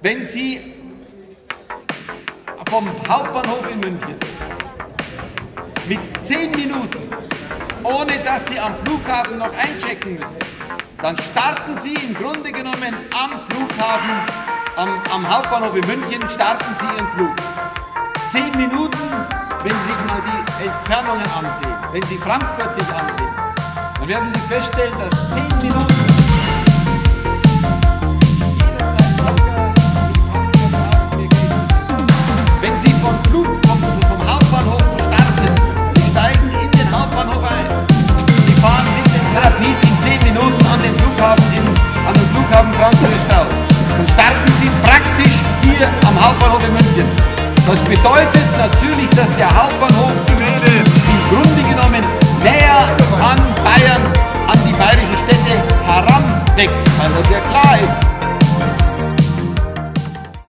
wenn Sie vom Hauptbahnhof in München mit 10 Minuten, ohne dass Sie am Flughafen noch einchecken müssen, dann starten Sie im Grunde genommen am Flughafen, am Hauptbahnhof in München, starten Sie Ihren Flug. 10 Minuten, wenn Sie sich mal die Entfernungen ansehen, wenn Sie Frankfurt sich ansehen, dann werden Sie feststellen, dass 10 Minuten wenn Sie vom Hauptbahnhof starten, Sie steigen in den Hauptbahnhof ein, Sie fahren mit dem Rapid in 10 Minuten an den Flughafen Franz Josef Strauß, dann starten Sie praktisch hier am Hauptbahnhof in München. Das bedeutet natürlich, dass der Hauptbahnhof im Grunde genommen näher an Bayern, an die bayerischen Städte heranwächst, weil das ja klar ist.